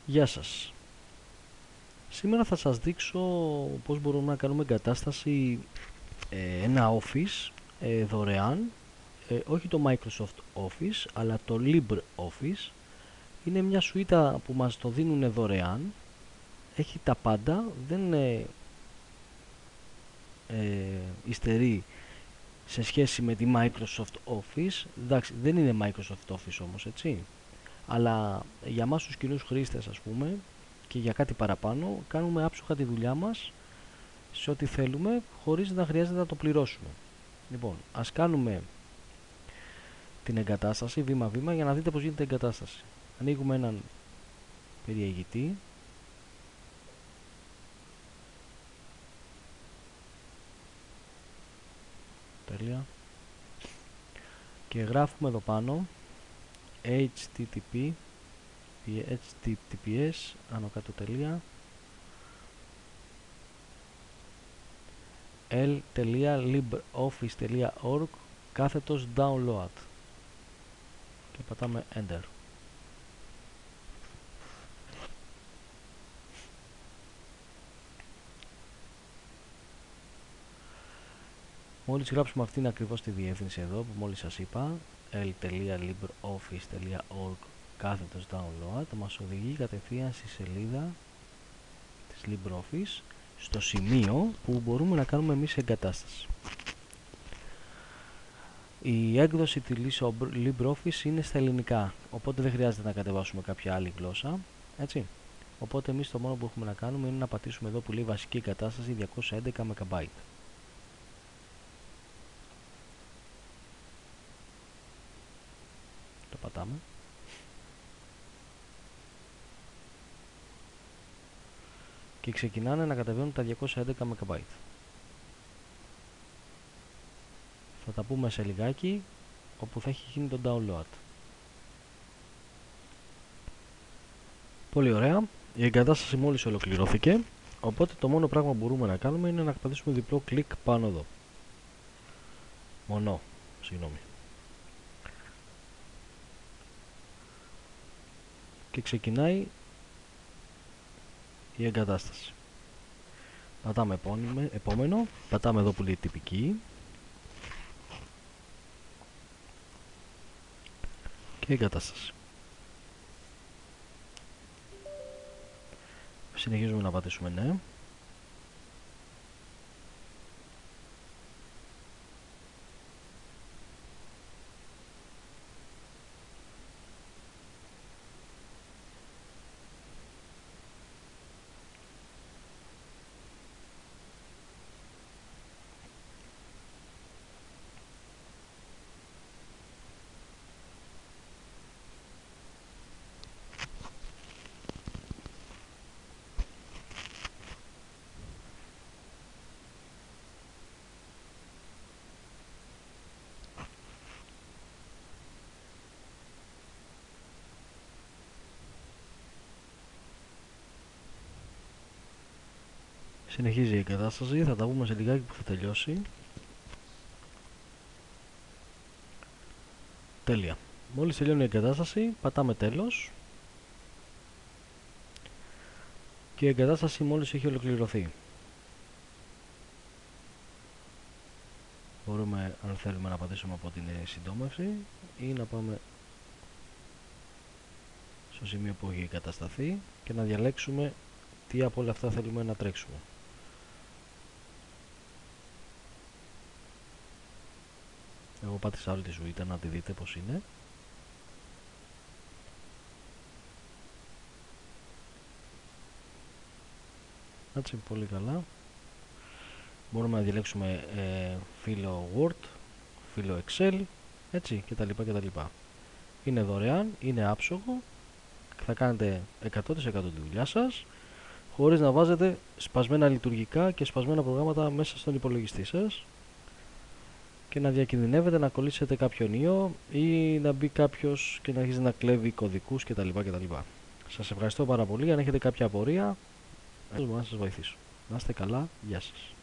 Γεια σας. Σήμερα θα σας δείξω πώς μπορούμε να κάνουμε εγκατάσταση ένα Office δωρεάν, όχι το Microsoft Office αλλά το LibreOffice. Είναι μια σουίτα που μας το δίνουν δωρεάν, έχει τα πάντα, δεν υστερεί σε σχέση με τη Microsoft Office. Εντάξει, δεν είναι Microsoft Office όμως, έτσι, αλλά για μας τους κοινούς χρήστες, ας πούμε, και για κάτι παραπάνω, κάνουμε άψογα τη δουλειά μας σε ό,τι θέλουμε, χωρίς να χρειάζεται να το πληρώσουμε. Λοιπόν, ας κάνουμε την εγκατάσταση βήμα βήμα για να δείτε πώς γίνεται η εγκατάσταση. Ανοίγουμε έναν περιηγητή. Τέλεια. Και γράφουμε εδώ πάνω https άνω κάτω τελεία l.libreoffice.org κάθετος download και πατάμε enter. Μόλις γράψουμε αυτήν ακριβώς τη διεύθυνση εδώ που μόλις σας είπα, l.libreoffice.org κάθετος download, μας οδηγεί κατευθείαν στη σελίδα της LibreOffice, στο σημείο που μπορούμε να κάνουμε εμείς εγκατάσταση. Η έκδοση της LibreOffice είναι στα ελληνικά, οπότε δεν χρειάζεται να κατεβάσουμε κάποια άλλη γλώσσα, έτσι. Οπότε εμείς το μόνο που έχουμε να κάνουμε είναι να πατήσουμε εδώ που λέει βασική εγκατάσταση 211 MB. Το πατάμε. Και ξεκινάνε να κατεβαίνουν τα 211 MB. Θα τα πούμε σε λιγάκι όπου θα έχει γίνει το download. Πολύ ωραία. Η εγκατάσταση μόλις ολοκληρώθηκε, οπότε το μόνο πράγμα που μπορούμε να κάνουμε είναι να πατήσουμε διπλό κλικ πάνω εδώ. Συγγνώμη. Και ξεκινάει η εγκατάσταση. Πατάμε επόμενο, πατάμε εδώ που λέει τυπική και εγκατάσταση. Συνεχίζουμε να πατήσουμε ναι. Συνεχίζει η εγκατάσταση, θα τα πούμε σε λιγάκι που θα τελειώσει. Τέλεια. Μόλις τελειώνει η εγκατάσταση, πατάμε τέλος. Και η εγκατάσταση μόλις έχει ολοκληρωθεί. Μπορούμε, αν θέλουμε, να πατήσουμε από την συντόμευση ή να πάμε στο σημείο που έχει εγκατασταθεί και να διαλέξουμε τι από όλα αυτά θέλουμε να τρέξουμε. Εγώ πάτησα όλη τη σουίτα να τη δείτε πως είναι. Έτσι, πολύ καλά. Μπορούμε να διαλέξουμε φύλλο Word, φύλλο Excel, έτσι, κτλ. Είναι δωρεάν, είναι άψογο, θα κάνετε 100% τη δουλειά σας χωρίς να βάζετε σπασμένα λειτουργικά και σπασμένα προγράμματα μέσα στον υπολογιστή σας και να διακινδυνεύετε να κολλήσετε κάποιον ιό ή να μπει κάποιος και να αρχίσει να κλέβει κωδικούς κτλ. Σας ευχαριστώ πάρα πολύ. Αν έχετε κάποια απορία, μπορώ να σας βοηθήσω. Να είστε καλά, γεια σας.